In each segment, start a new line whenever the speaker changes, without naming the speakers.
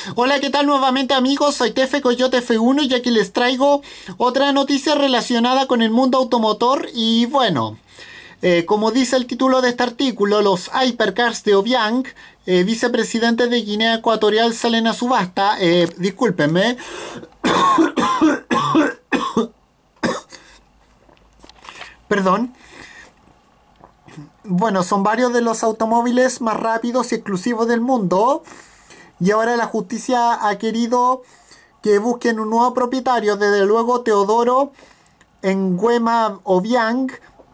Hola, ¿qué tal nuevamente amigos? Soy Tefe Coyote F1 y aquí les traigo otra noticia relacionada con el mundo automotor y bueno, como dice el título de este artículo, los Hypercars de Obiang, vicepresidente de Guinea Ecuatorial, salen a subasta. Discúlpenme. Perdón. Bueno, son varios de los automóviles más rápidos y exclusivos del mundo. Y ahora la justicia ha querido que busquen un nuevo propietario. Desde luego Teodoro Nguema Obiang,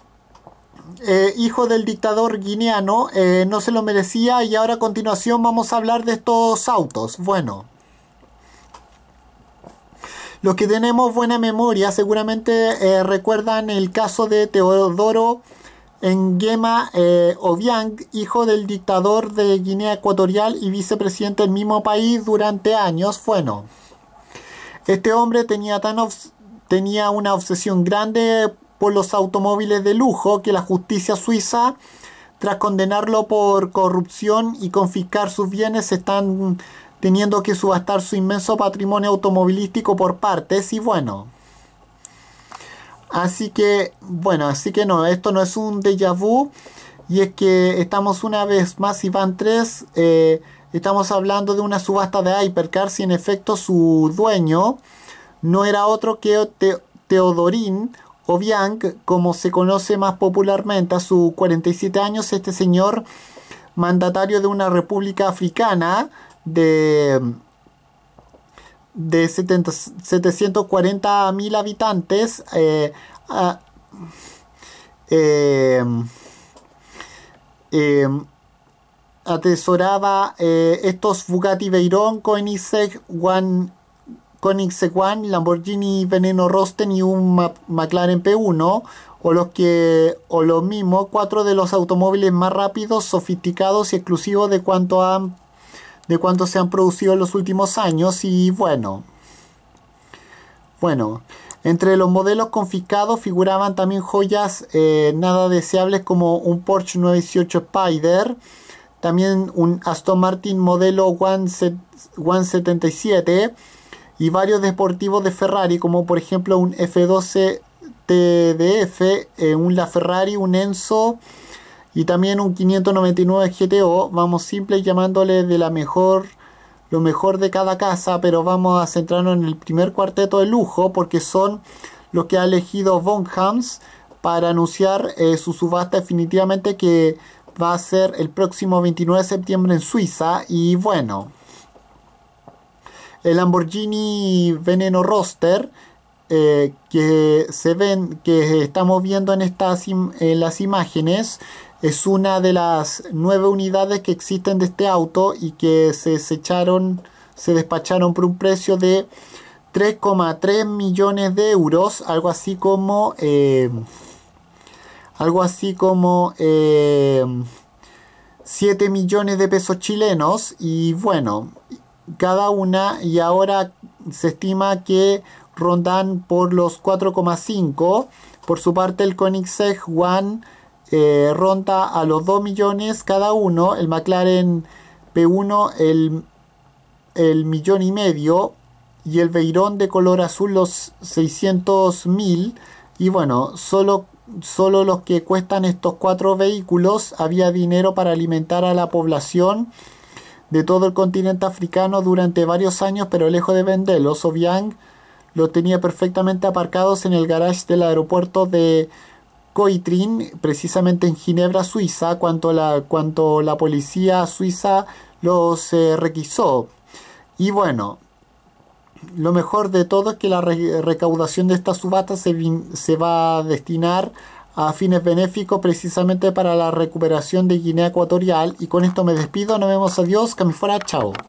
hijo del dictador guineano, no se lo merecía. Y ahora a continuación vamos a hablar de estos autos. Bueno, los que tenemos buena memoria seguramente recuerdan el caso de Teodoro Nguema Obiang, hijo del dictador de Guinea Ecuatorial y vicepresidente del mismo país durante años. Bueno, este hombre tenía una obsesión grande por los automóviles de lujo que la justicia suiza, tras condenarlo por corrupción y confiscar sus bienes, están teniendo que subastar su inmenso patrimonio automovilístico por partes. Y bueno, así que no, esto no es un déjà vu, y es que estamos una vez más, y van tres, estamos hablando de una subasta de Hypercars y en efecto su dueño no era otro que Teodorín Obiang, como se conoce más popularmente. A sus 47 años, este señor, mandatario de una república africana de 740.000 habitantes, atesoraba estos Bugatti Veyron, Koenigsegg One, Lamborghini Veneno Rosten y un McLaren P1, o los mismos, cuatro de los automóviles más rápidos, sofisticados y exclusivos de cuanto se han producido en los últimos años. Y bueno, entre los modelos confiscados figuraban también joyas nada deseables como un Porsche 918 Spider, también un Aston Martin modelo 177 y varios deportivos de Ferrari, como por ejemplo un F12 TDF, un LaFerrari, un Enzo y también un 599 GTO. Vamos simple llamándole lo mejor de cada casa, pero vamos a centrarnos en el primer cuarteto de lujo porque son los que ha elegido Von Hams para anunciar su subasta definitivamente, que va a ser el próximo 29 de septiembre en Suiza. Y bueno, el Lamborghini Veneno Roster, que estamos viendo en las imágenes, es una de las 9 unidades que existen de este auto y que se despacharon por un precio de 3,3 millones de euros, algo así como 7 millones de pesos chilenos. Y bueno, cada una, y ahora se estima que rondan por los 4,5. Por su parte, el Koenigsegg One ronda a los 2 millones cada uno, el McLaren P1 el millón y medio, y el Veyron de color azul los 600.000. Y bueno, solo los que cuestan estos 4 vehículos, había dinero para alimentar a la población de todo el continente africano durante varios años, pero lejos de venderlos, Obiang los tenía perfectamente aparcados en el garage del aeropuerto de Coitrin, precisamente en Ginebra, Suiza, cuando la policía suiza los requisó. Y bueno, lo mejor de todo es que la recaudación de esta subasta se va a destinar a fines benéficos, precisamente para la recuperación de Guinea Ecuatorial. Y con esto me despido, nos vemos, adiós, que me fuera, chao.